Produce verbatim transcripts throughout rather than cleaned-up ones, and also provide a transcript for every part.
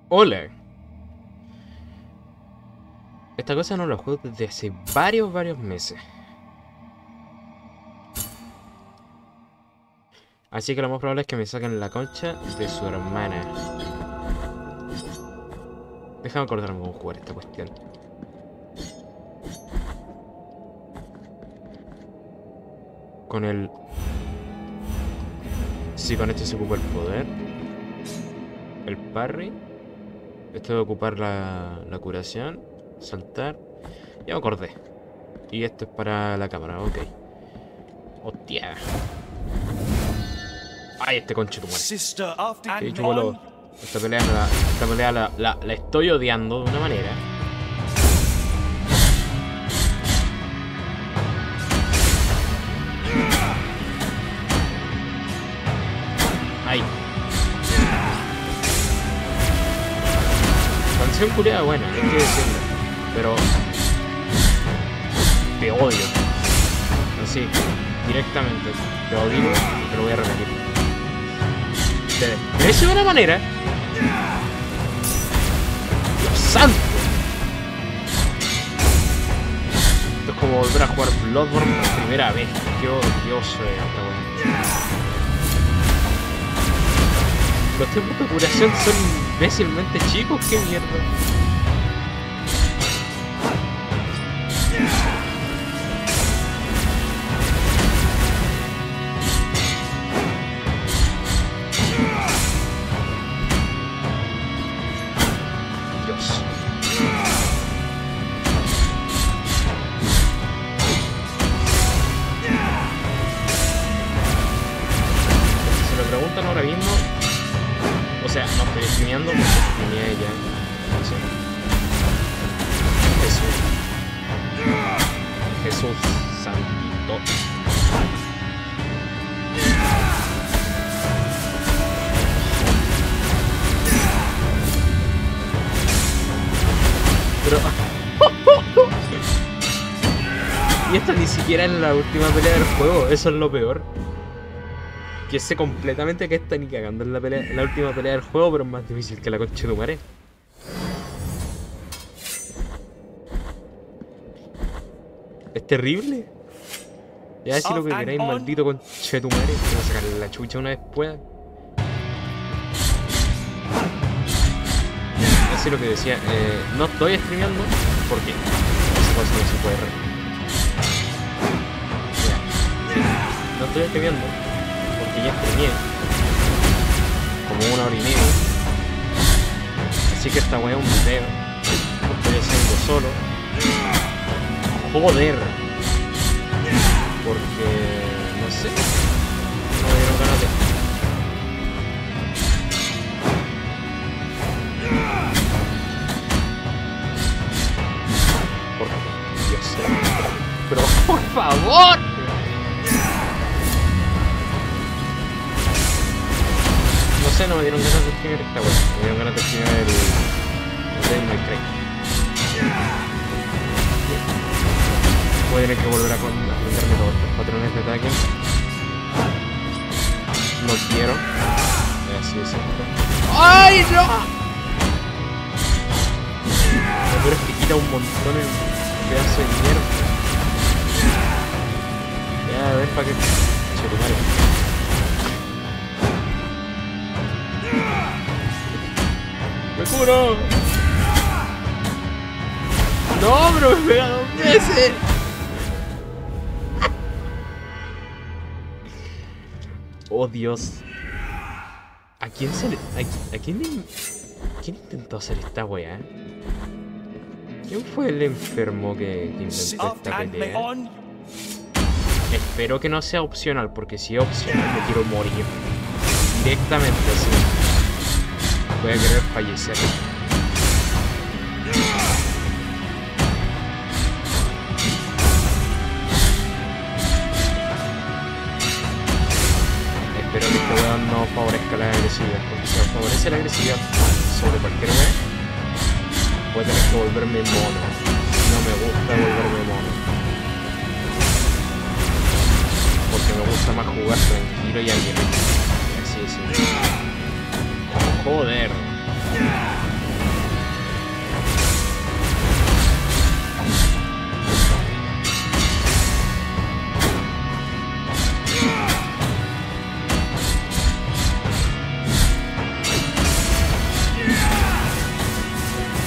Hola. Esta cosa no la juego desde hace varios, varios meses. Así que lo más probable es que me saquen la concha de su hermana. Déjame acordarme cómo jugar esta cuestión. Con el... Sí, con este se ocupa el poder. El parry. Esto de ocupar la, la curación. Saltar. Ya me acordé. Y esto es para la cámara, ok. Hostia. Ay, este conche tu muere. Sí, chúpalo. Esta pelea, la, esta pelea la, la, la estoy odiando de una manera. Ay. Canción culiada buena, hay que decirlo. Pero... te odio. Así, directamente. Te odio, te lo voy a repetir. Te desprecio de una manera. ¡Dios santo! Esto es como volver a jugar Bloodborne por primera vez. Qué odioso es esta weá. Los tiempos de curación son imbécilmente chicos, qué mierda. Dios. Si se lo preguntan ahora mismo, o sea, no estoy streameando porque streameé ella. No sé. Jesús. Jesús Santito. Pero... y esto ni siquiera en la última pelea del juego, eso es lo peor. Que sé completamente que está ni cagando en la, pelea, en la última pelea del juego, pero es más difícil que la concha de tu madre. Es terrible. Ya decir lo que queráis, maldito concha de tu madre. Voy a sacarle la chucha una vez pueda. Así lo que decía, eh, no estoy streameando porque esa cosa no se puede re. No estoy streameando porque ya streameé como una hora y media. Así que esta weá es un video. Lo estoy haciendo solo. Joder. Porque no sé. No me dieron ganas de. Por Dios. Pero por favor. No sé, no me dieron ganas de streamear esta weá. Me dieron ganas de streamear el... el Devil May Cry. Voy a tener que volver a aprenderme todos los patrones de ataque. No quiero. Así es esto. ¡Ay, no! Lo peor es que quita un montón el pedazo de mierda. Ya, a ver para qué... Chetumare. ¡Me curo! ¡No, pero me pega dos veces! ¡Oh, Dios! ¿A quién se le... A, a quién le... ¿Quién intentó hacer esta weá? ¿Quién fue el enfermo que, que inventó esta pelea? Espero que no sea opcional, porque si es opcional me quiero morir. Directamente así. Voy a querer fallecer. Espero que este weón no favorezca la agresividad, porque si favorece la agresividad sobre cualquier weón, voy a tener que volverme mono. No me gusta volverme mono. Porque me gusta más jugar tranquilo y aguerrido. Así es. Joder.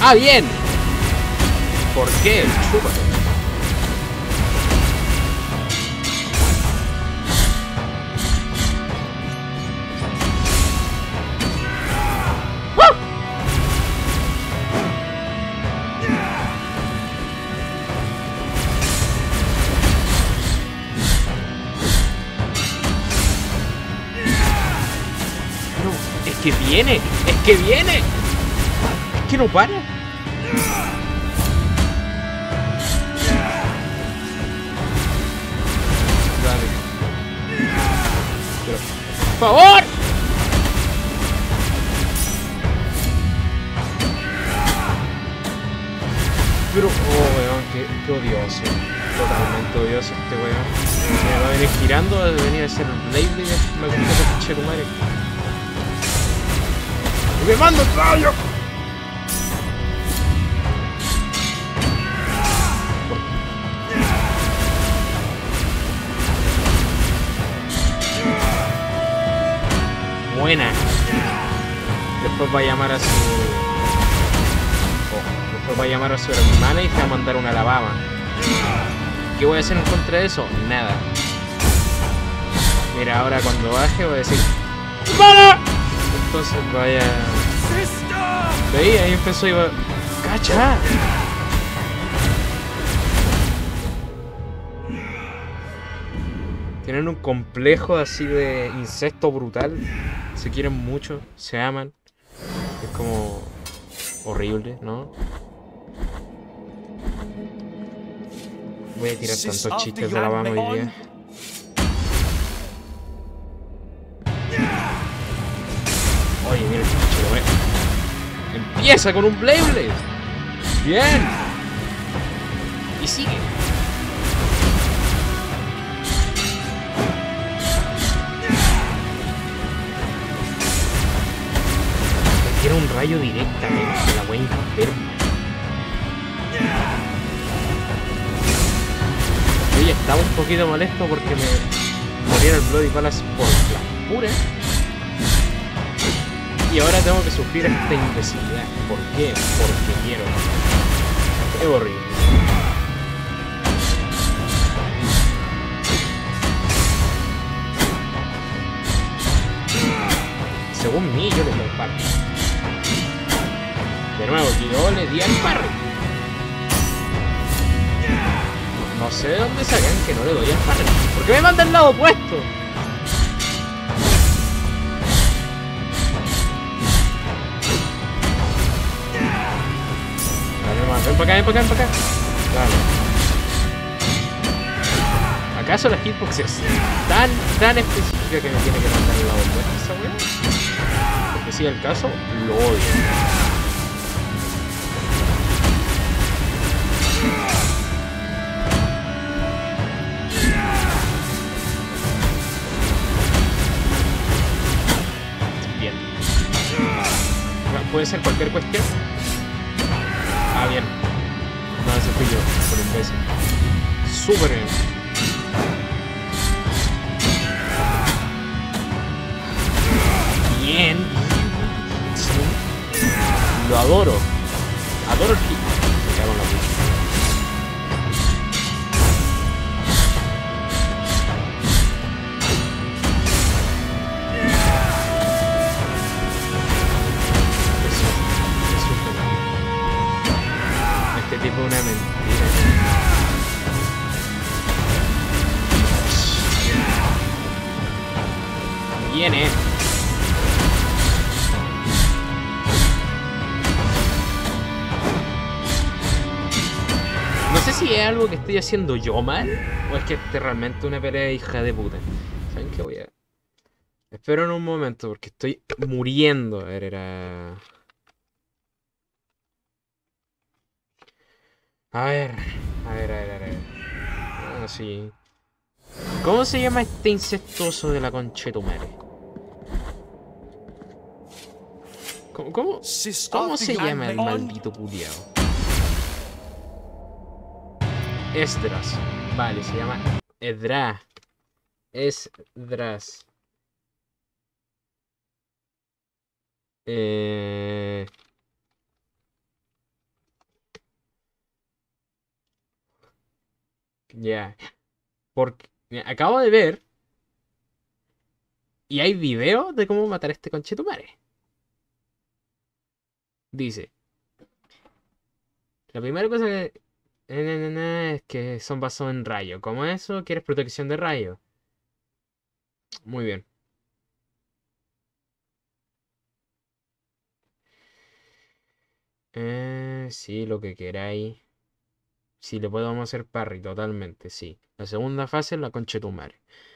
¡Ah, bien! ¿Por qué? Chúpate. ¡Es que viene! ¡Es que viene! ¡Es que no para! Dale. Pero, ¡por favor! Pero, oh, weón, qué, qué odioso. Totalmente odioso este weón. Me va a venir girando, va a venir a hacer el Blade Blade. Me gusta que pinche tu madre. ¡Me mando el rayo! Buena. Después va a llamar a su... Oh, después va a llamar a su hermana y te va a mandar una Alabama. ¿Qué voy a hacer en contra de eso? Nada. Mira, ahora cuando baje voy a decir... ¡Para! Entonces vaya... Veí, ahí empezó y iba... ¡Cacha! Tienen un complejo así de incesto brutal. Se quieren mucho, se aman. Es como... horrible, ¿no? Voy a tirar tantos chistes de Alabama hoy día. Oye, mira el pinche, güey. Empieza con un Blade Blade. Bien. Y sigue. Me tira un rayo directamente. La wea enferma. Yo ya estaba un poquito molesto porque me muriera el Bloody Palace por la pura. Y ahora tengo que sufrir esta imbecilidad. ¿Por qué? Porque quiero. Es horrible. Según mí, yo le doy al parry. De nuevo, yo le di al parry. No sé de dónde sacan que no le doy al parry. ¿Por qué me manda al lado opuesto? Ven para acá, ven para acá, ven para acá. Vale. ¿Acaso la hitbox es tan, tan específica que me tiene que mandar al lado opuesto esa wea? Porque si es el caso, lo odio. Bien. ¿Puede ser cualquier cuestión? Ah, bien. No, ese fui yo, por imbécil. Súper bien. Bien. Sí. Lo adoro. Adoro el hit. Me cago en la puta. Tipo una mentira. Viene. No sé si es algo que estoy haciendo yo mal o es que este es realmente una pelea hija de puta. ¿Saben qué voy a...? Espero en un momento porque estoy muriendo. A ver, era... A ver, a ver, a ver, a ver. Ah, sí. ¿Cómo se llama este incestuoso de la conchetumare? ¿Cómo, cómo, ¿Cómo se llama el maldito culiao? Esdras. Vale, se llama Edra. Esdras. Eh... Ya. Porque mira, acabo de ver y hay videos de cómo matar a este conchetumare. Dice, la primera cosa que... eh, na, na, na, es que son basados en rayo. ¿Cómo eso? ¿Quieres protección de rayo? Muy bien. Eh, sí, lo que queráis. Sí, le podemos hacer parry, totalmente, sí. La segunda fase es la conchetumare.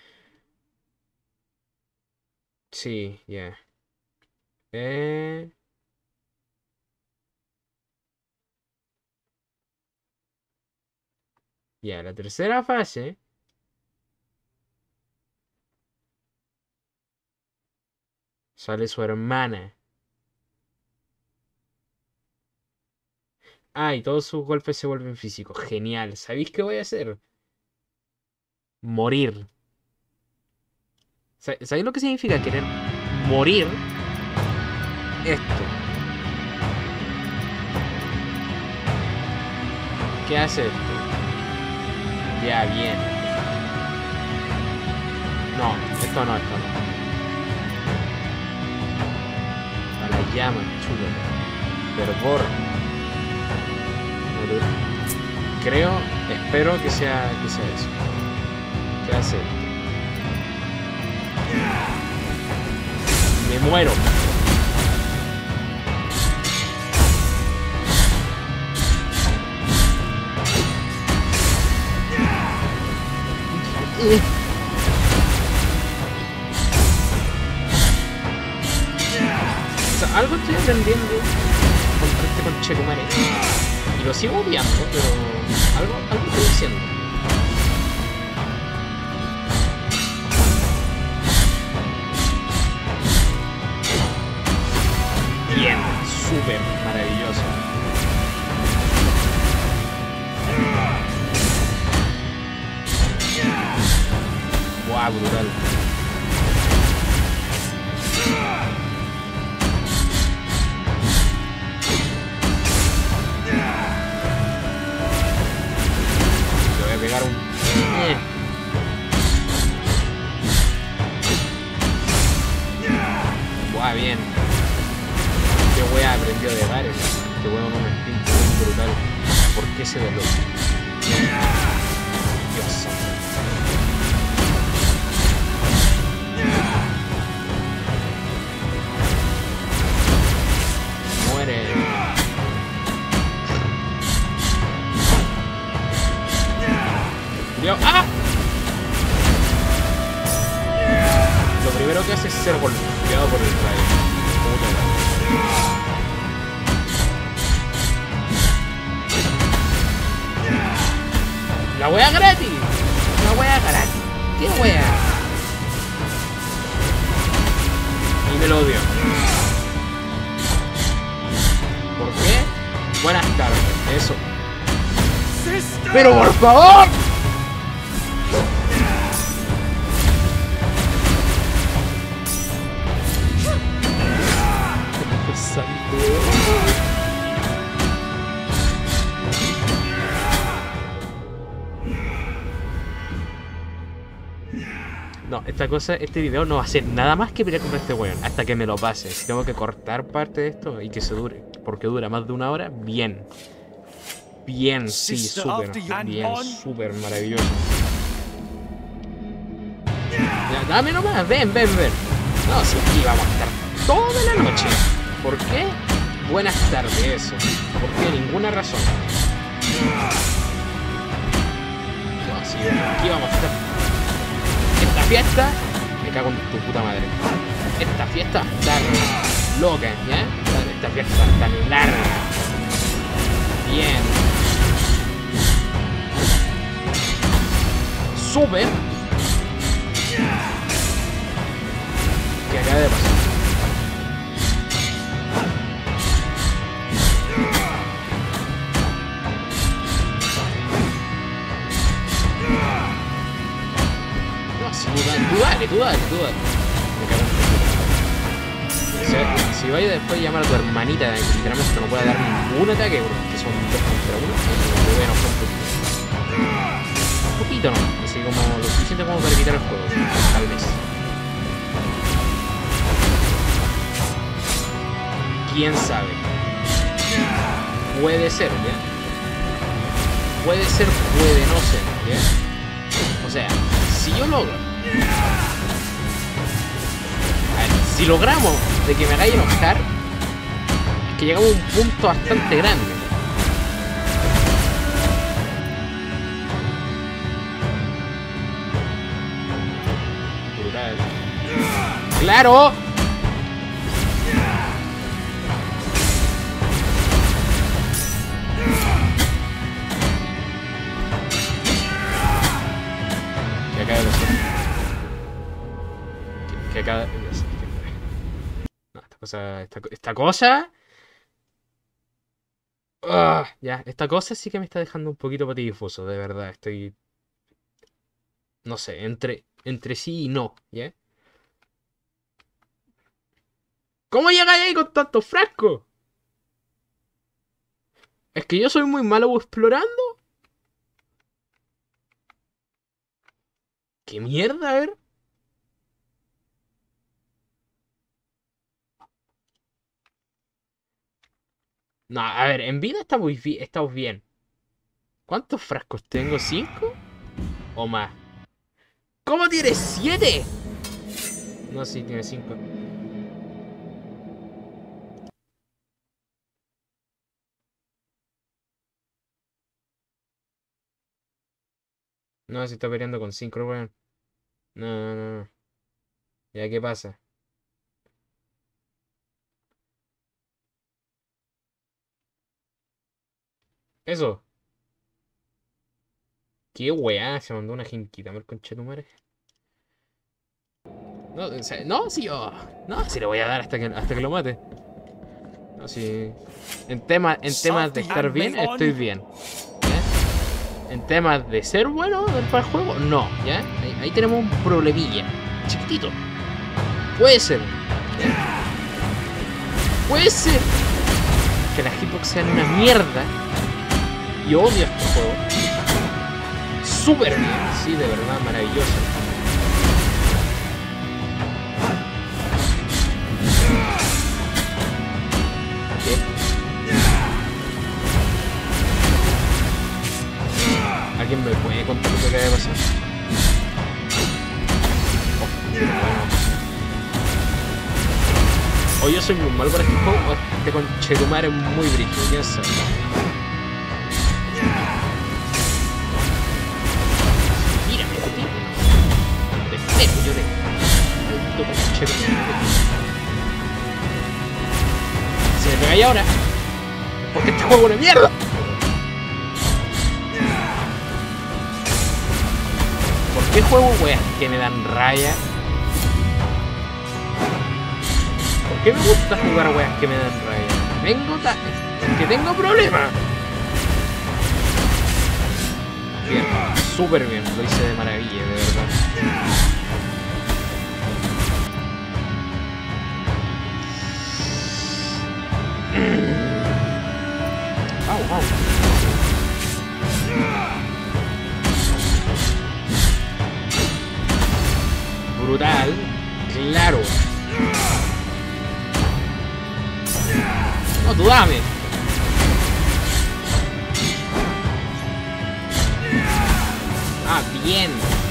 Sí, ya. Eh, ya, la tercera fase sale su hermana. Ah, y todos sus golpes se vuelven físicos. Genial. ¿Sabéis qué voy a hacer? Morir. Sa- ¿Sabéis lo que significa querer morir? Esto. ¿Qué hace esto? Ya, bien. No, esto no, esto no. A la llama, chulo. Fervor. Creo, espero que sea, que sea eso. ¿Qué hace esto? Me muero. O sea, algo estoy aprendiendo contra este conchetumare. Y lo sigo odiando, pero algo, algo estoy haciendo. Bien, súper maravilloso. Wow, brutal. Le voy a pegar un... Eh. Wow, bien. Qué wea aprendió de Garen. Qué wea con un instinto muy brutal. ¿Por qué se ve loco? Dios santo. Muere. Dios. ¡Ah! Lo primero que hace es ser golpeado por el rayo. La wea gratis. La wea gratis. ¿Qué wea? Y me lo odio. ¿Por qué? Buenas tardes. Eso. ¡Pero por favor! No, esta cosa, este video no va a ser nada más que pelear contra este weón hasta que me lo pase. Si tengo que cortar parte de esto y que se dure, porque dura más de una hora, bien. Bien, sí, súper, bien, súper maravilloso. Ya, dame nomás, ven, ven, ven. No, sí, aquí vamos a estar toda la noche. ¿Por qué? Buenas tardes, eso. ¿Por qué? Ninguna razón. No, sí, aquí vamos a estar. Esta fiesta, me cago en tu puta madre. Esta fiesta va a estar loca, ¿ya? Esta fiesta va a estar larga. Bien. Súper. ¿Qué acaba de pasar? Tú dale, tú dale, tú dale. Me cago en tu. Si vaya después a llamar a tu hermanita, que literalmente no puede dar ningún ataque, porque son dos contra uno, me voy a enojar un poquito. poquitito nomás, así como lo suficiente como para evitar el juego, tal vez. ¿Quién sabe? Puede ser, ¿ya? Puede ser, puede no ser, ¿ya? O sea, si yo logro... A ver, si logramos de que me haga enojar, es que llegamos a un punto bastante grande. Brutal. ¡Claro! Que acá de que, que acá... No, esta cosa... Esta, esta cosa... Uh, ya, esta cosa sí que me está dejando un poquito patidifuso, de verdad. Estoy... No sé, entre, entre sí y no, ¿ya? ¿Cómo llegáis ahí con tantos frascos? ¿Es que yo soy muy malo explorando? ¿Qué mierda? A ver. No, a ver, en vida estamos, bi- estamos bien. ¿Cuántos frascos tengo? ¿Cinco? ¿O más? ¿Cómo tienes siete? No, sí, tiene cinco. No, se está peleando con cinco, weón. No, no, no, no. ¿Ya qué pasa? Eso. Qué weá, se mandó una jinquita, el conchetumare. No, o sea, no, si yo. No, si le voy a dar hasta que, hasta que lo mate. No, si. En, tema, en temas de estar bien, estoy bien. ¿Ya? En temas de ser bueno para el juego, no, ¿ya? Ahí, ahí tenemos un problemilla. Chiquitito. Puede ser. ¿Ya? Puede ser que las hitbox sean una mierda. Y odio este juego. Súper bien, sí, de verdad, maravilloso. ¿Qué? ¿Alguien me puede contar lo que acaba de pasar? Oh, bueno. O yo soy muy mal para este juego, o este conchetumare es muy brígido, quién sabe. Yo le... Si me pegáis ahora, porque este juego es una mierda. ¿Por qué juego weas que me dan raya? ¿Por qué me gusta jugar weas que me dan raya? Tengo ta... que tengo problemas. Bien, súper bien, lo hice de maravilla, de verdad. Au, au. Brutal, claro. No, tú dame. Ah, bien.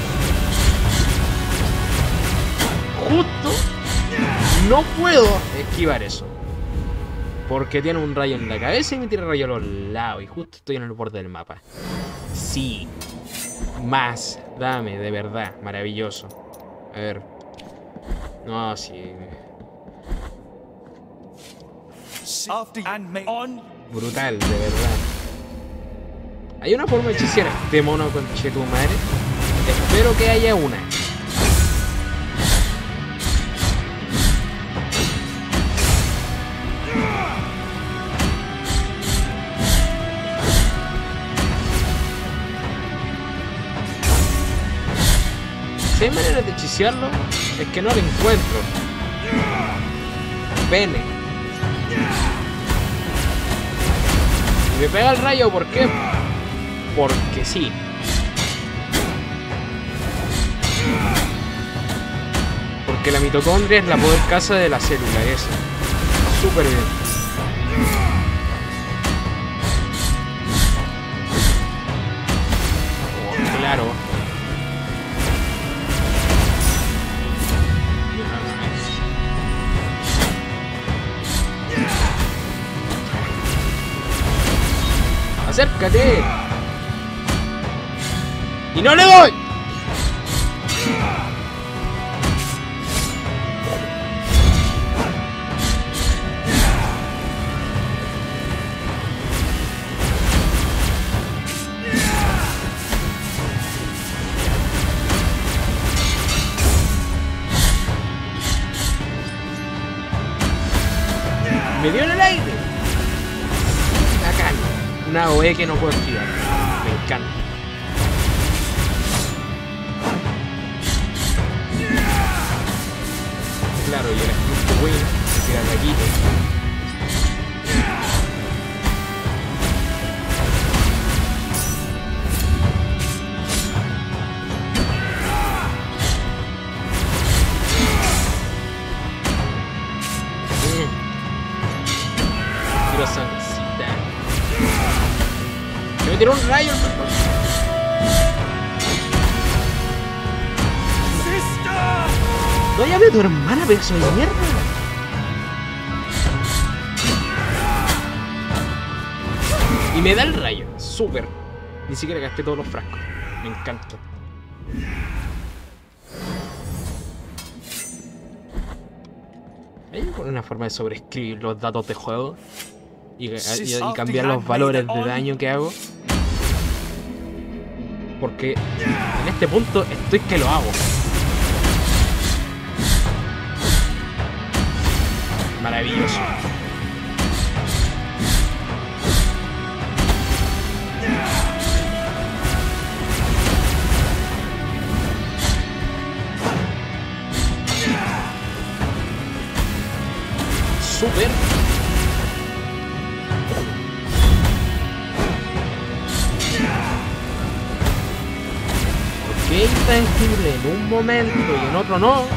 Justo no puedo esquivar eso. Porque tiene un rayo en la cabeza y me tira rayo a los lados. Y justo estoy en el borde del mapa. Sí. Más. Dame, de verdad. Maravilloso. A ver. No, sí. Brutal, de verdad. ¿Hay una forma de hechicear a este mono con chetumare? Espero que haya una. Si hay maneras de hechicearlo, es que no lo encuentro. Pene. Y me pega el rayo, ¿por qué? Porque sí. Porque la mitocondria es la poder casa de la célula, esa. Súper bien. Oh, claro. ¡Acércate! ¡Y no le doy! Me dio en el aire. Bacán. Una O E que no puedo esquivar. Me encanta. Claro, y el Sprint Win se tira de aquí. Tiro sangrecita. Se me tiró un rayo, perdón. No llame a tu hermana, pedazo de mierda. Y me da el rayo. Súper. Ni siquiera gasté todos los frascos. Me encanta. ¿Hay una forma de sobreescribir los datos de juego? Y, y, y cambiar los valores de daño que hago. Porque en este punto estoy que lo hago. Maravilloso. Súper. Ok, tangible en un momento y en otro no.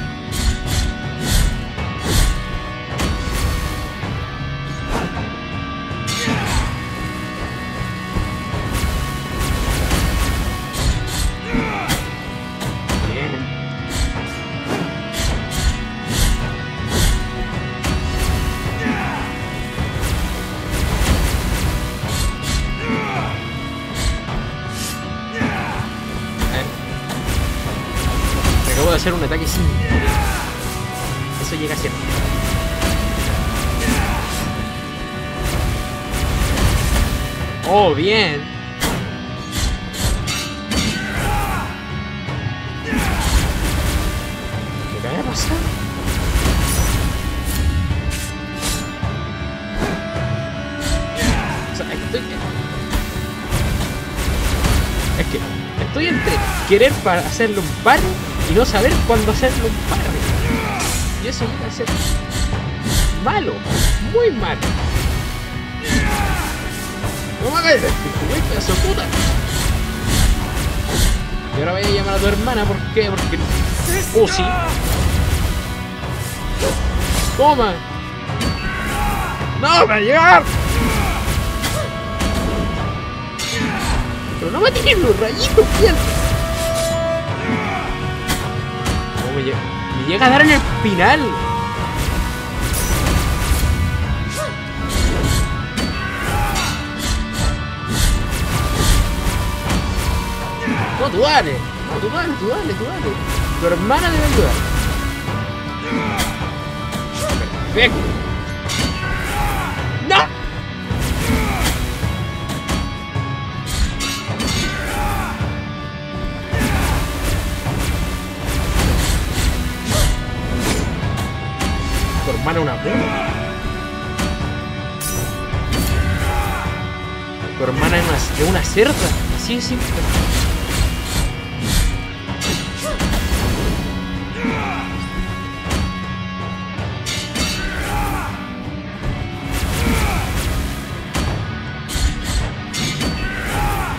Acabo de hacer un ataque sin... Eso llega a ser... Oh, bien. ¿Qué te había pasado? O sea, estoy... Es que estoy entre querer para hacerle un par y no saber cuándo hacerle un par. Y eso llega a ser malo, muy malo. No me hagas esto, güey, pedazo de puta. Y ahora voy a llamar a tu hermana, ¿por qué? Porque... Oh, sí. Toma. No, va a llegar. Pero no me tienen los rayitos, mierda. No, me, llega, me llega a dar en el final. No, tú dale. No, tú dale, tú dale, tú dale. Tu hermana debe ayudar. Perfecto. ¡No! Tu hermana una puta. Tu hermana es una, es una cerda. Así de simple.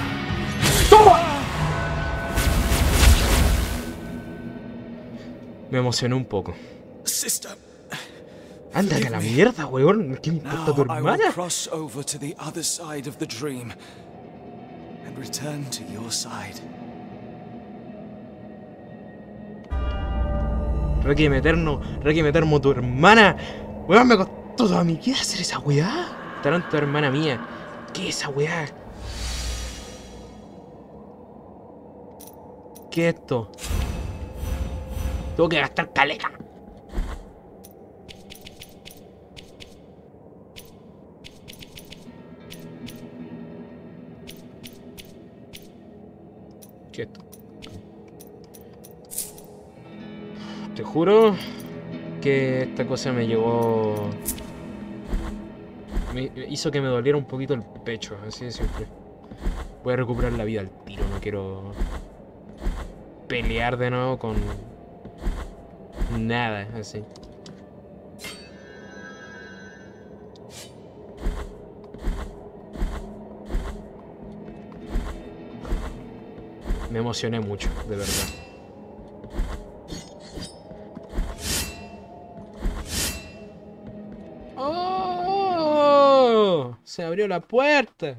Me Me emocioné un poco. Sister, Ándate a la mierda, weón. ¿Qué me importa tu now I will hermana? cross over to the other side of the dream and return to your side. Requiem Eterno, Requiem Eterno, tu hermana. Weón, me costó toda mi vida hacer esa weá. Tanto hermana mía. ¿Qué es esa weá? ¿Qué es esto? Tengo que gastar caleta. ¿Qué es esto? Te juro que esta cosa me llevó... Me hizo que me doliera un poquito el pecho, así de simple. Voy a recuperar la vida al tiro, no quiero pelear de nuevo con nada, así. Me emocioné mucho, de verdad. ¡Oh! Se abrió la puerta.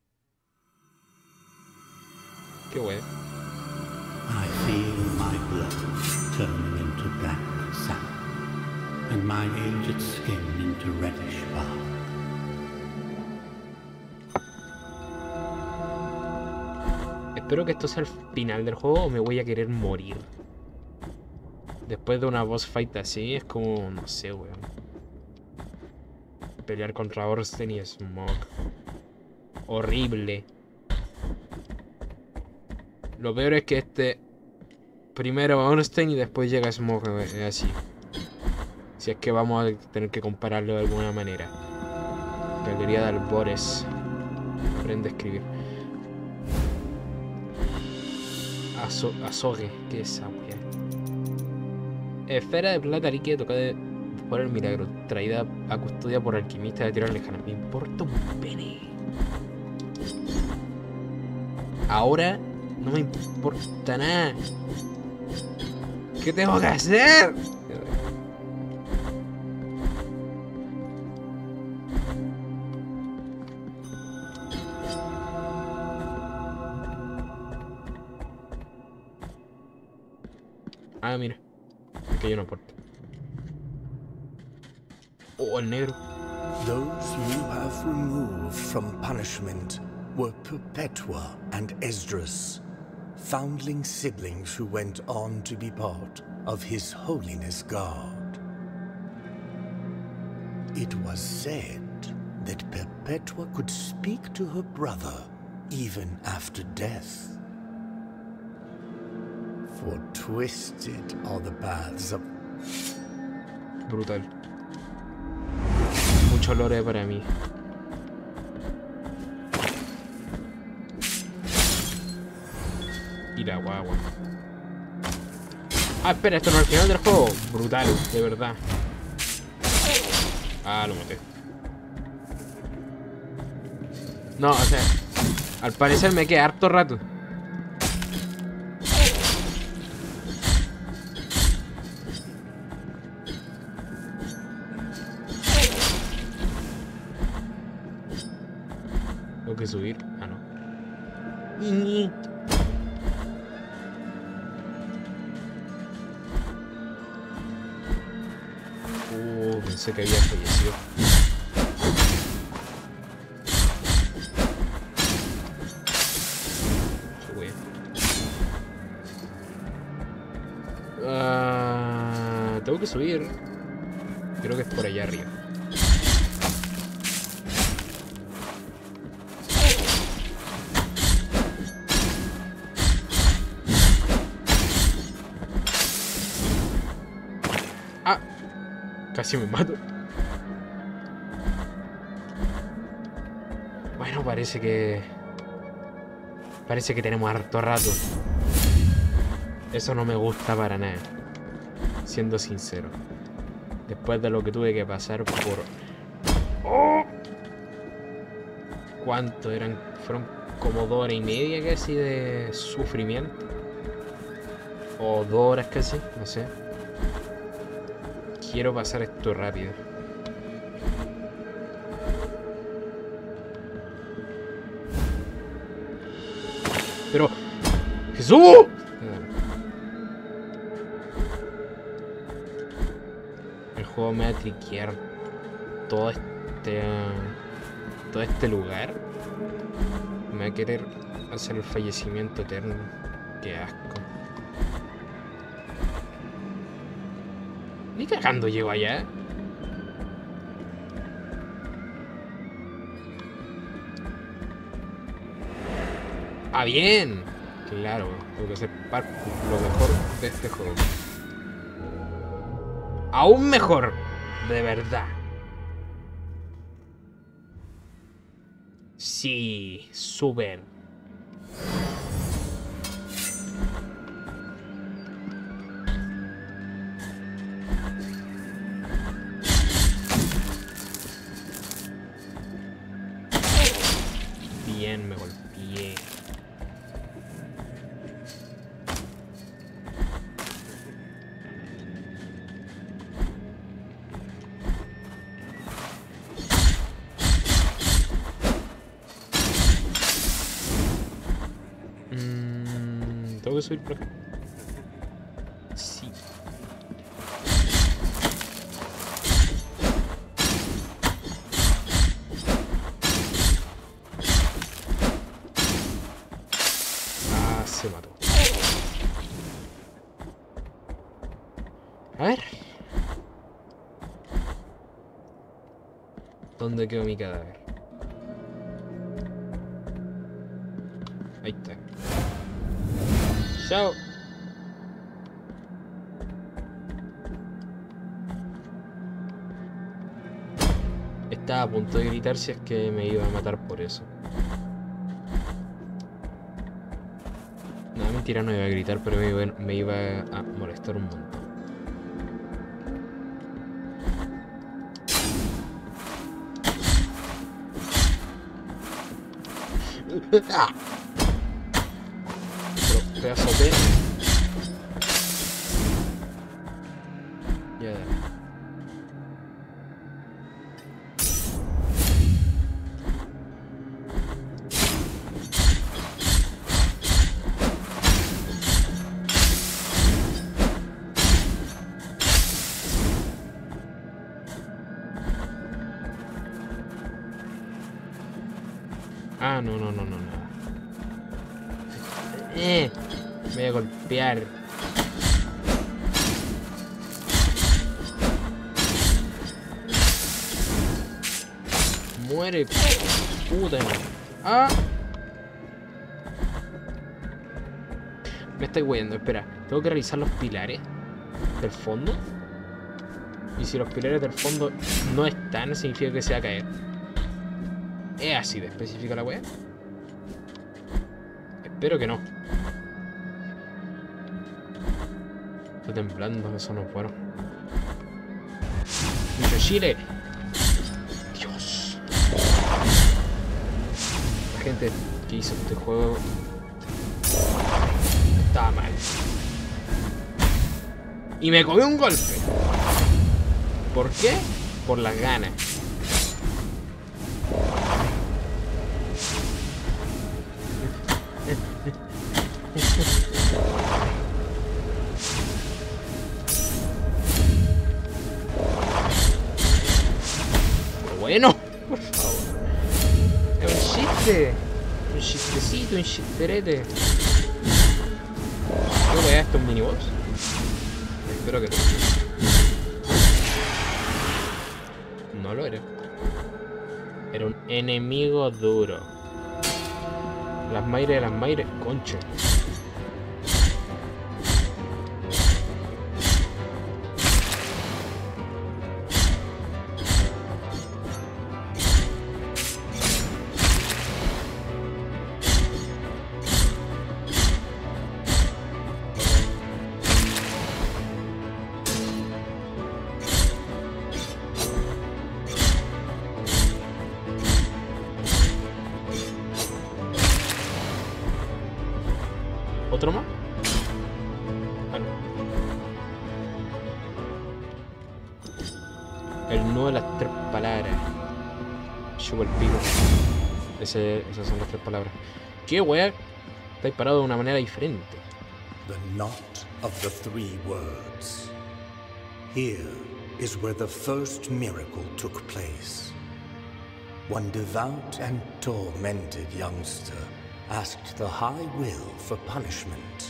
Qué bueno. I feel my blood turning into black sap, and my aged skin into reddish bark. Espero que esto sea el final del juego o me voy a querer morir. Después de una boss fight así, es como, no sé, weón. Pelear contra Ornstein y Smog. Horrible. Lo peor es que este... Primero Ornstein y después llega Smog, eh, así. Si es que vamos a tener que compararlo de alguna manera. Galería de Albores. Aprende a escribir. Azo Azogue, ¿qué es esa weá? Esfera de plata líquida tocada de, por el milagro, traída a custodia por alquimistas de tierras lejanas. Me importa un pene. Ahora no me importa nada. ¿Qué tengo que hacer? Ah, mira. Que yo no aporto. Oh, el negro. Those you have removed from punishment were Perpetua and Esdras, foundling siblings who went on to be part of His Holiness God. It was said that Perpetua could speak to her brother even after death. For twisted are the paths of... Brutal. Mucho lore para mí. Y la guagua. Ah, espera, esto no es el final del juego. Brutal, de verdad. Ah, lo maté. No, o sea, al parecer me queda harto rato. Tengo que subir. Ah, no. Uh, pensé que había fallecido. Qué wea. Ah, tengo que subir. Creo que es por allá arriba. Casi me mato. Bueno, parece que... Parece que tenemos harto rato. Eso no me gusta para nada. Siendo sincero. Después de lo que tuve que pasar por... ¡Oh! ¿Cuánto eran? Fueron como dos horas y media casi de sufrimiento. O dos horas casi, no sé. quiero pasar esto rápido. Pero... ¡Jesús! El juego me va a triquear todo este... todo este lugar. Me va a querer hacer el fallecimiento eterno. Qué asco. Ni cagando llego allá. ¡Ah, bien! Claro, tengo que hacer parkour, lo mejor de este juego. ¡Aún mejor! De verdad. Sí, súper. Bien, me golpeé. Mm, tengo que subir por acá. Sí. Se mató. A ver. ¿Dónde quedó mi cadáver? Ahí está. Chao. Estaba a punto de gritar si es que me iba a matar por eso. No, mentira, no iba a gritar, pero me iba, me iba a molestar un montón. ¡Ah! Pero pedazo de... Ya, ya. Ah, no, no, no, no, nada. Eh, me voy a golpear. Muere, puta. Ah. Me estoy huyendo, espera. Tengo que revisar los pilares del fondo. Y si los pilares del fondo no están, significa que se va a caer. ¿Es así de específica la wea? Espero que no. Está temblando, eso no es bueno. ¡Mucho chile! ¡Dios! La gente que hizo este juego estaba mal. Y me comió un golpe. ¿Por qué? Por las ganas. Bueno, por favor. Es un chiste. Un chistecito, un chisterete. ¿Qué voy a estos miniboss? Espero que no. No lo era. Era un enemigo duro. Las maires de las maires, concho. ¿Otro más? Ah, no. nudo de las tres palabras. Chupa el pico. Ese, esas son las tres palabras. ¿Qué wea? Está disparado de una manera diferente. The knot of the three words. Here is where the first miracle took place. One devout and tormented youngster asked the High Will for punishment.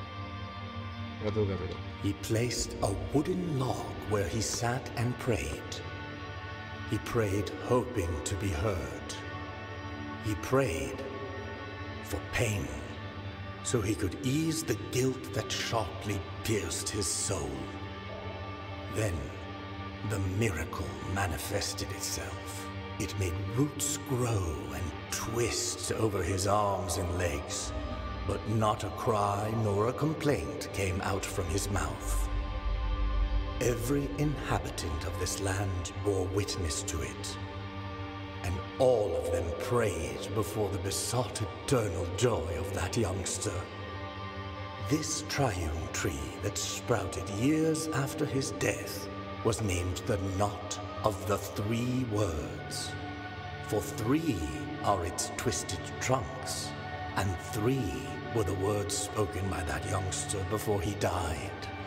He placed a wooden log where he sat and prayed. He prayed hoping to be heard. He prayed for pain, so he could ease the guilt that sharply pierced his soul. Then, the miracle manifested itself. It made roots grow and twist over his arms and legs, but not a cry nor a complaint came out from his mouth. Every inhabitant of this land bore witness to it, and all of them prayed before the besought eternal joy of that youngster. This triune tree that sprouted years after his death was named the Knot of the Three Words. For three are its twisted trunks, and three were the words spoken by that youngster before he died.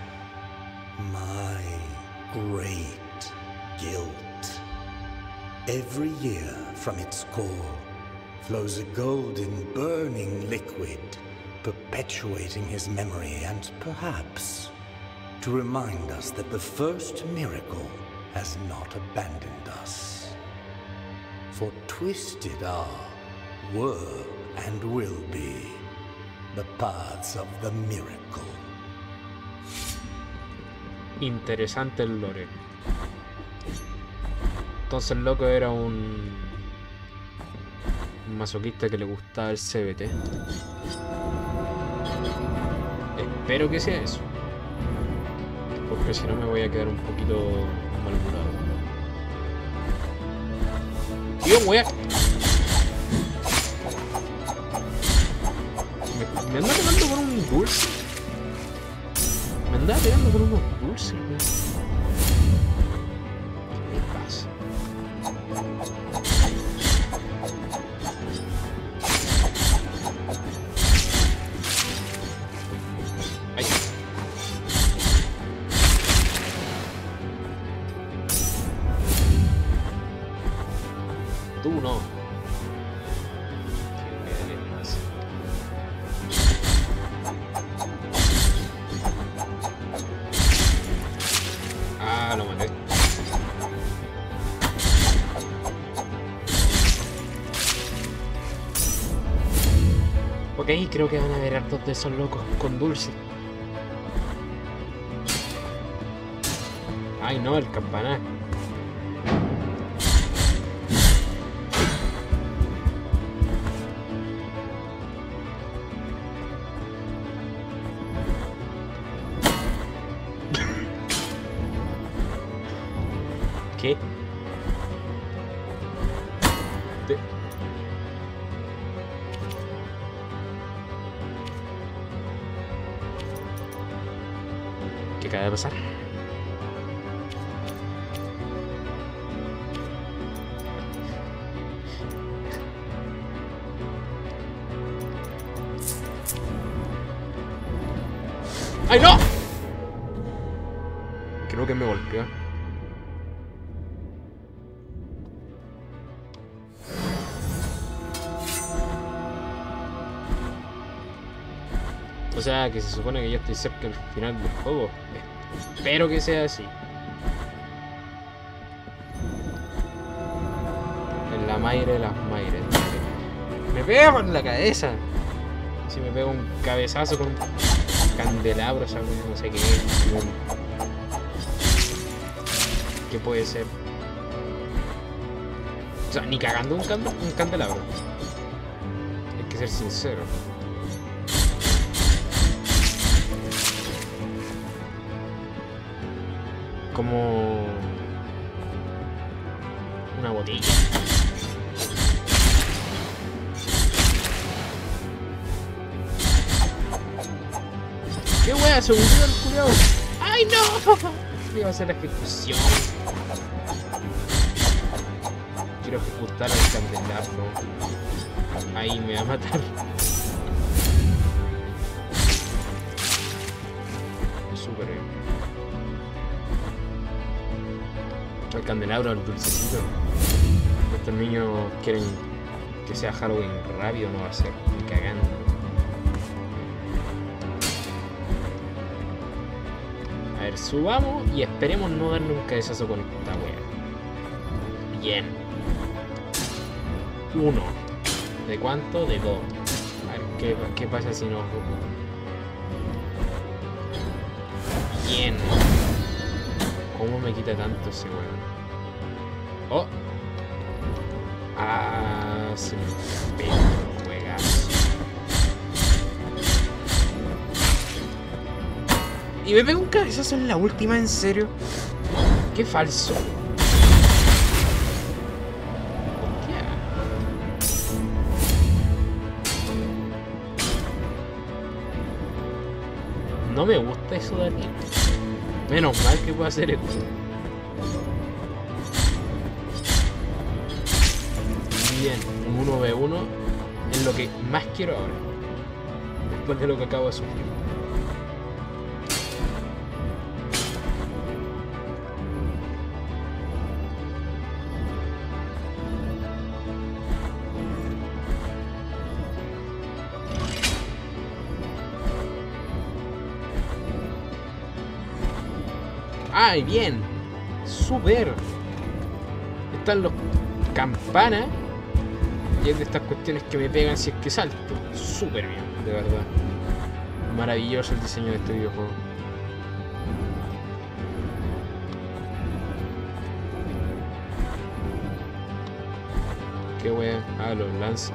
My great guilt. Every year from its core flows a golden, burning liquid, perpetuating his memory and perhaps to remind us that the first miracle has not abandoned us. For twisted are, were, and will be the paths of the miracle. Interesante el lore. Entonces el loco era un, un masoquista que le gustaba el C B T. Espero que sea eso, porque si no me voy a quedar un poquito malhumorado. Tío, wea. Me, me anda pegando con un dulce. Me anda pegando con unos dulces, wea. ¿Qué me pasa? Ay. Tú no. ¿Qué me pasa? Ah, lo maté. Ok, creo que van a haber hartos de esos locos con dulce. Ay no, el campanar. ¿Qué? De... ¿Qué acaba de pasar? ¡Ay, no! Creo que me golpeó. O sea, que se supone que ya estoy cerca del final del juego. Espero que sea así. En la madre de las madres. Me pego en la cabeza. Si me pego un cabezazo con un candelabro, o sea, no sé qué. ¿Qué puede ser? O sea, ni cagando un, candel un candelabro. Hay que ser sincero. Como una botella. ¡Qué wea! ¡Se hundió el culiao! ¡Ay, no! Iba a hacer la ejecución. quiero ejecutar al candelabro. Ahí me va a matar. Súper bien. El candelabro, el dulcecito. Estos niños quieren que sea Halloween rápido, no va a ser ni cagando. A ver, subamos y esperemos no darle un cabezazo con esta wea. Bien. Uno. ¿De cuánto? De dos. A ver, ¿qué, qué pasa si no? Bien. ¿Cómo me quita tanto ese weón? Oh. Ah, se me pega el juegazo. Y me pega un cabezazo en la última, ¿en serio? Qué falso. No me gusta eso de aquí. Menos mal que puedo hacer esto. Bien, un uno ve uno es lo que más quiero ahora. Después de lo que acabo de sufrir. ¡Ay, bien! ¡Súper! Están los campanas. Y es de estas cuestiones que me pegan si es que salto. Súper bien, de verdad. Maravilloso el diseño de este videojuego. Qué wea. Ah, los lanzas.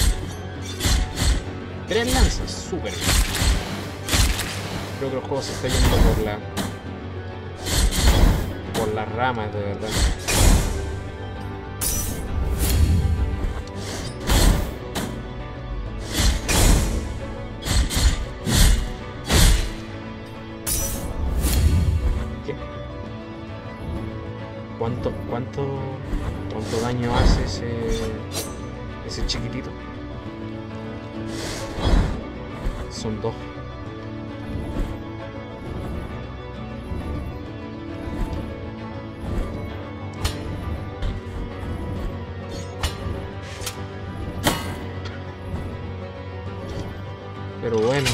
Tres lanzas, súper bien. Creo que el juego se está yendo por la... por las ramas, de verdad. ¿Qué? ¿Cuánto, cuánto, cuánto daño hace ese, ese chiquitito? Son dos. Pero bueno.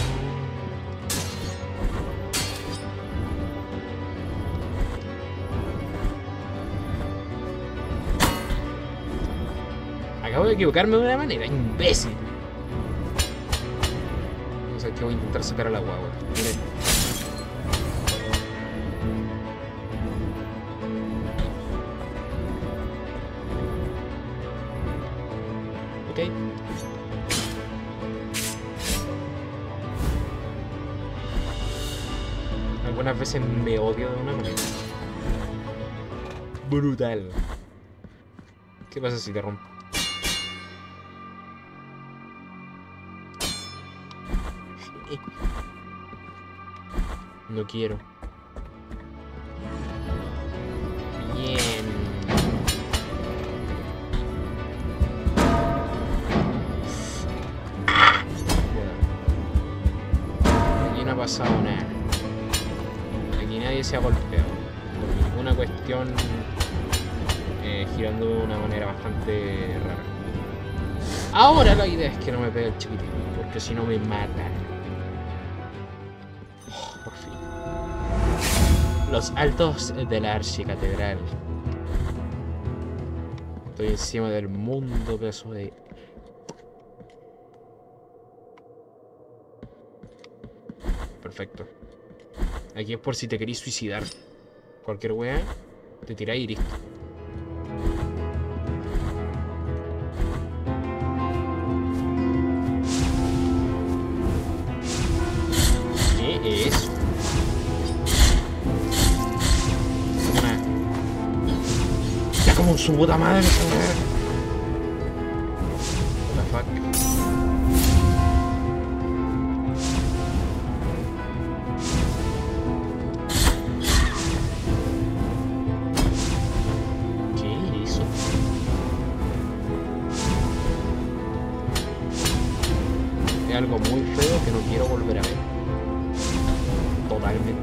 Acabo de equivocarme de una manera, imbécil. O sea que voy a intentar sacar a la guagua. Miren. Ok. Algunas veces me odio de una manera brutal. ¿Qué pasa si te rompo? No quiero. Bien. Aquí no ha pasado nada. Nadie se ha golpeado por ninguna cuestión, eh, girando de una manera bastante rara. Ahora la idea es que no me pegue el chiquitín, porque si no me matan. Oh, por fin. Los altos de la archicatedral. Estoy encima del mundo, pedazo de... Perfecto. Aquí es por si te querís suicidar. Cualquier wea, te tiráis y listo. ¿Qué es? Una... Ya como su puta madre esa wea. What the fuck. algo muy feo que no quiero volver a ver. Totalmente.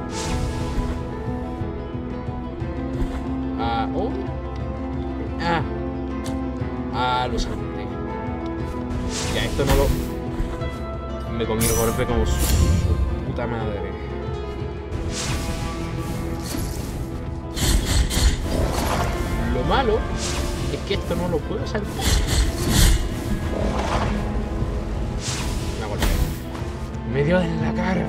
Ah, oh. Ah. Ah, lo salté. Ya, esto no lo... Me comí el golpe como su, su puta madre. Lo malo es que esto no lo puedo saltar. Me golpeé. Me dio en la cara.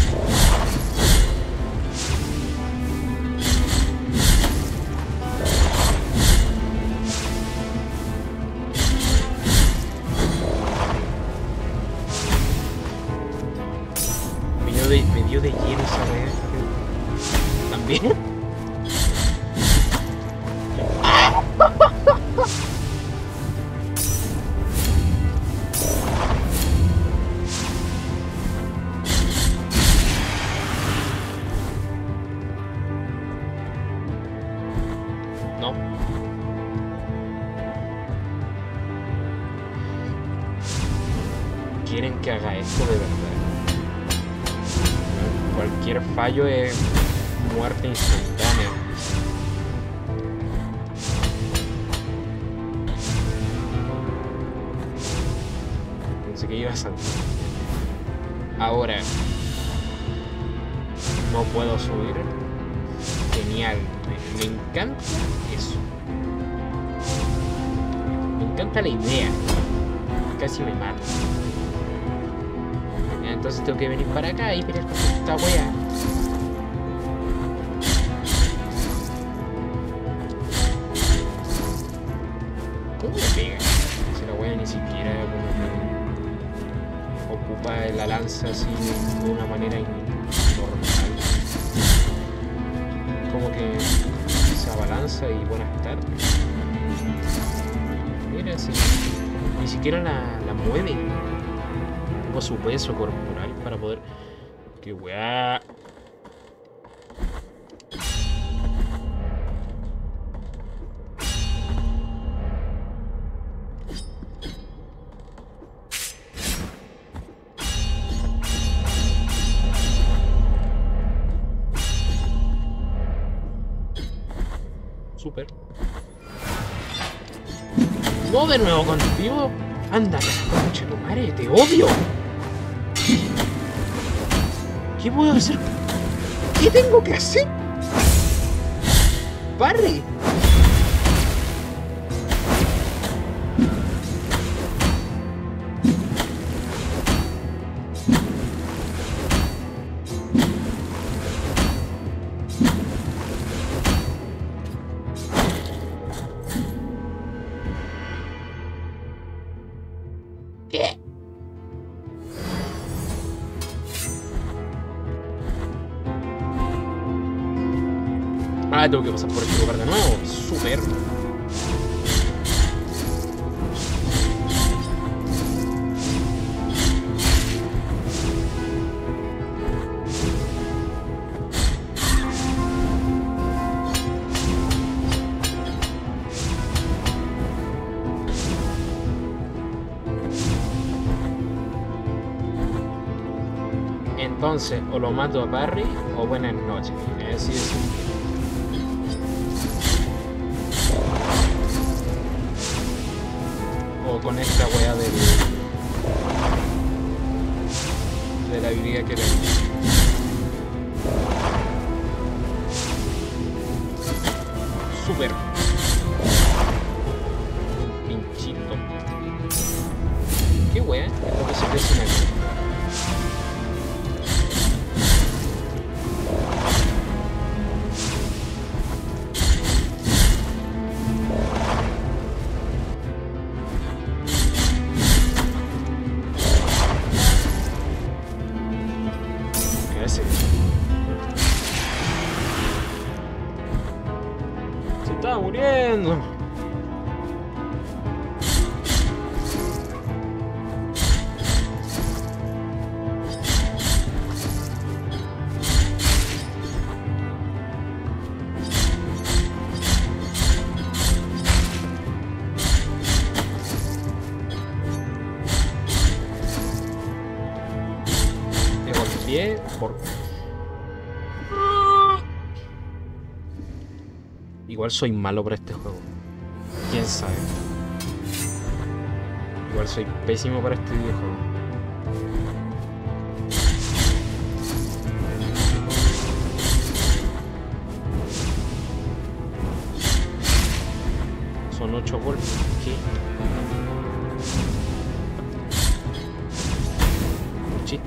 Me dio de, me dio de lleno esa vez. ¿También? No. Quieren que haga esto de verdad. Cualquier fallo es muerte instantánea. Pensé que iba a saltar. Ahora no puedo subir. Genial. Me, me encanta eso. Me encanta la idea. Casi me mata. Entonces tengo que venir para acá y pelear con esta wea. ¿Cómo me pega? Si la wea ni siquiera como que ocupa la lanza así de una manera normal. Como que se abalanza y buenas tardes. Mira, si ni siquiera la, la mueve. Tengo su peso corporal para poder... ¡Qué weá! Super. No, de nuevo contigo. Anda, concha tu madre, te odio. ¿Qué puedo hacer? ¿Qué tengo que hacer? Parry. ¿Qué? Ah, tengo que pasar por este lugar de nuevo. Super. Entonces, o lo mato a Parry o buenas noches. Así es. O con esta wea del... de la habilidad que le... Super. Pinchito. ¿Qué wea? Esto que se presiona aquí. qué? Por... Igual soy malo para este juego. ¿Quién sabe? Igual soy pésimo para este videojuego. Son ocho golpes. ¿Qué? Chiste.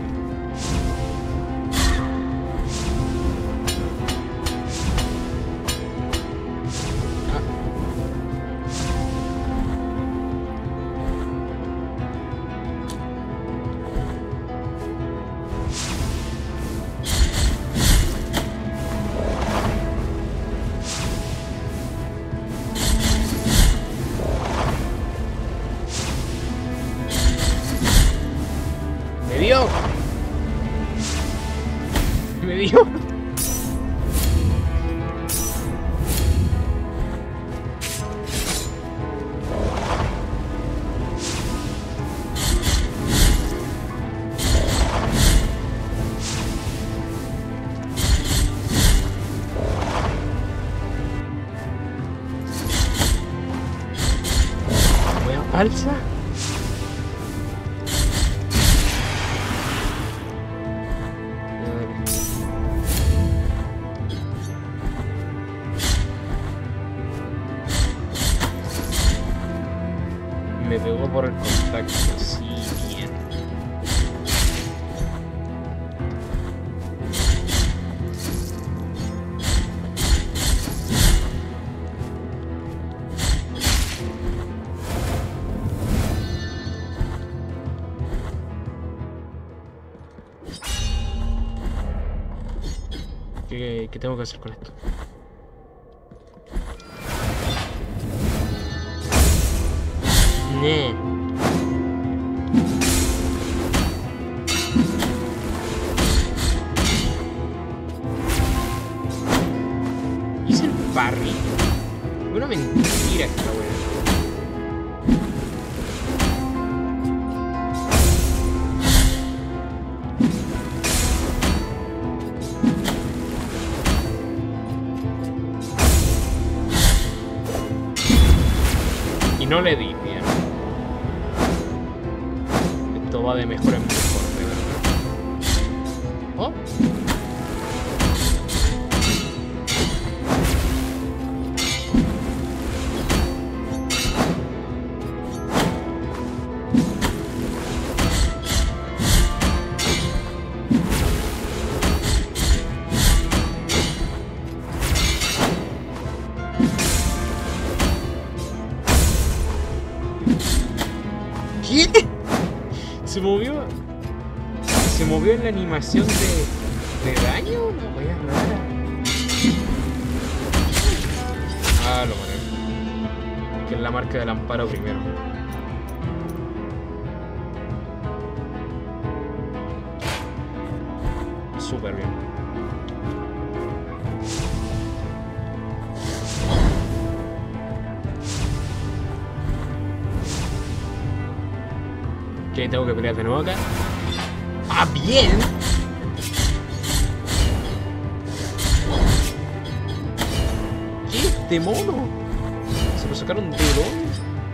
¡Me dio! ¡Me dio! ¿Wea falsa? Me pegó por el contacto, sí, bien. ¿Qué, qué tengo que hacer con esto? Nee. Hice el parry. Una mentira esta wea. Y no le di bien. Esto va de mejor en mejor, de verdad. ¿Oh? ¿Qué? Se movió. Se movió en la animación de, de daño. Una wea rara. Ah, lo maté. Que es la marca del amparo primero. Súper bien. Que tengo que pelear de nuevo acá. ¡Ah, bien! ¿Qué es este mono? Se lo sacaron de dónde.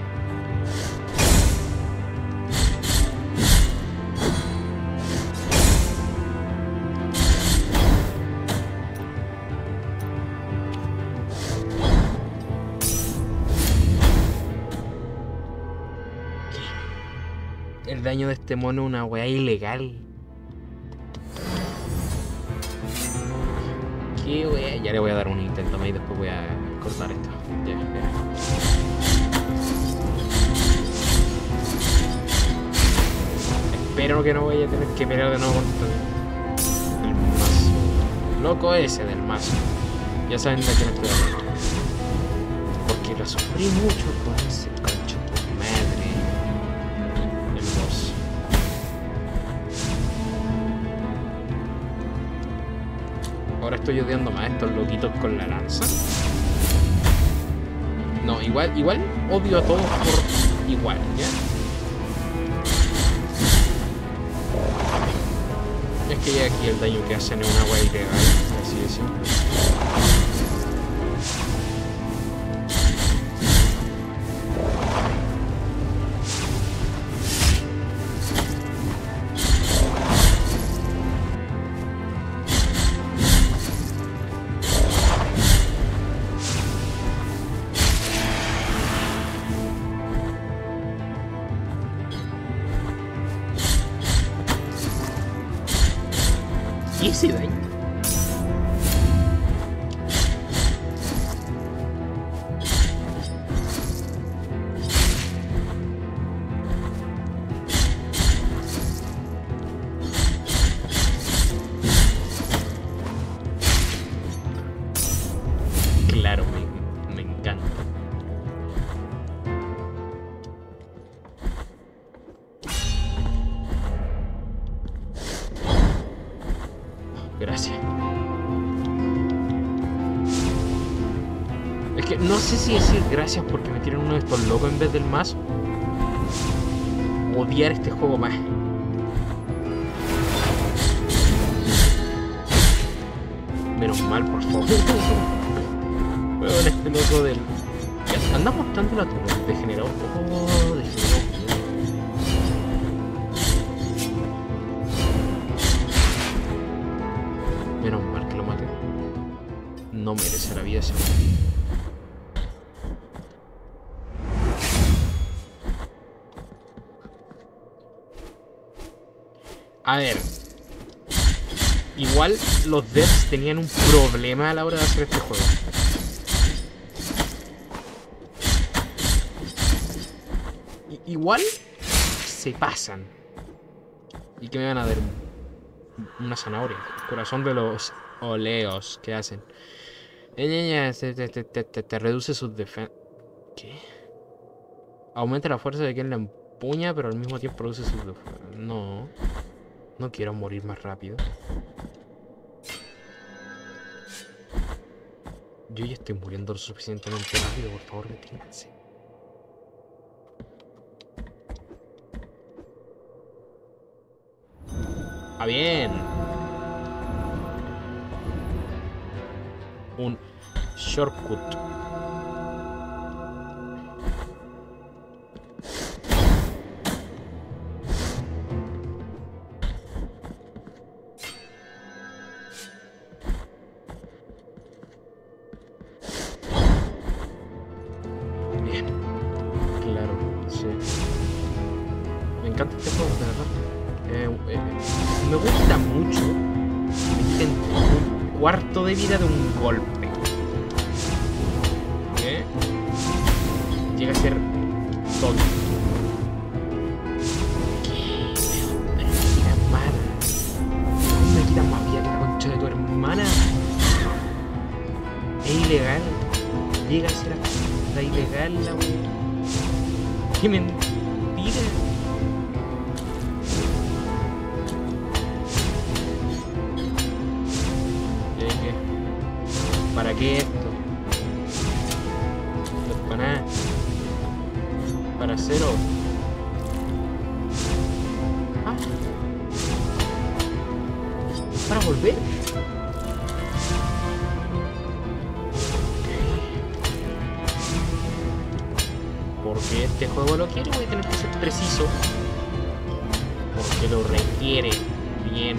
El daño de este mono es una weá ilegal. Qué weá. Ya le voy a dar un intento más y después voy a cortar esto. Ya, ya. Espero que no vaya a tener que pelear de nuevo contra el mazo. Loco ese del mazo. Ya saben de quién estoy hablando. Porque lo sufrí mucho con ese concha de madre. Ahora estoy odiando más a estos loquitos con la lanza. No, igual, igual odio a todos por igual, ¿ya? Es que ya aquí el daño que hacen es una wea ilegal, así de simple. ¿Y ese daño? Claro, me, me encanta. Gracias. Es que no sé si decir gracias porque me tiran uno de estos locos en vez del mazo. Odiar este juego más. Menos mal, por favor. Bueno, este loco del... Ya, anda mostrando la turba. Degenerado. Oh, degenerado. Menos mal que lo maté. No merece la vida ese hombre. A ver. Igual los devs tenían un problema a la hora de hacer este juego. I- igual se pasan. ¿Y qué me van a dar? Una zanahoria. Corazón de los oleos que hacen. Ella te, te, te, te, te reduce sus defensas. ¿Qué? Aumenta la fuerza de quien la empuña, pero al mismo tiempo reduce sus defensas. No. No quiero morir más rápido. Yo ya estoy muriendo lo suficientemente rápido, por favor, deténganse. Ah, bien. Un shortcut. Bien. Claro, sí. Me encanta este juego, de verdad. Eh, eh, me gusta mucho que me quiten un cuarto de vida de un golpe. ¿Qué? Llega a ser todo. ¿Qué? Pero, pero me quitan más. Me quitan más vida que la concha de tu hermana. Es ilegal. Llega a ser hasta ilegal la wea. ¡Qué mentira! ¿Para qué esto? No es para nada. Para cero. Ah. ¿Para volver? Porque este juego lo quiere, voy a tener que ser preciso. Porque lo requiere. Bien.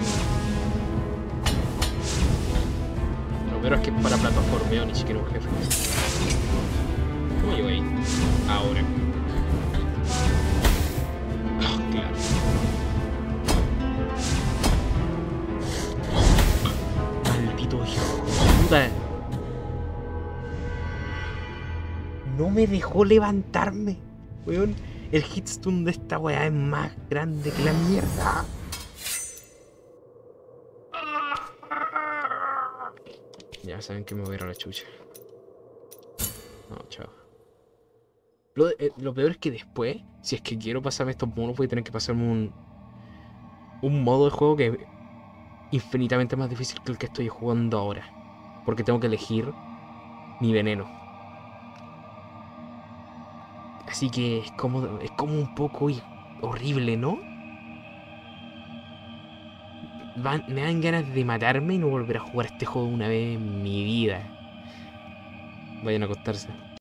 Pero es que es para plataformeo, ni siquiera un jefe. ¿Cómo llevo ahí? Ahora. Oh, claro. Maldito hijo de puta. No me dejó levantarme. Weón, el hitstun de esta weá es más grande que la mierda. Ya saben que me voy a ir a la chucha. No, chao. Lo, eh, lo peor es que después, si es que quiero pasarme estos modos, voy a tener que pasarme un... Un modo de juego que es infinitamente más difícil que el que estoy jugando ahora. Porque tengo que elegir mi veneno. Así que es como, es como un poco horrible, ¿no? van- me dan ganas de matarme y no volver a jugar este juego una vez en mi vida. Vayan a acostarse.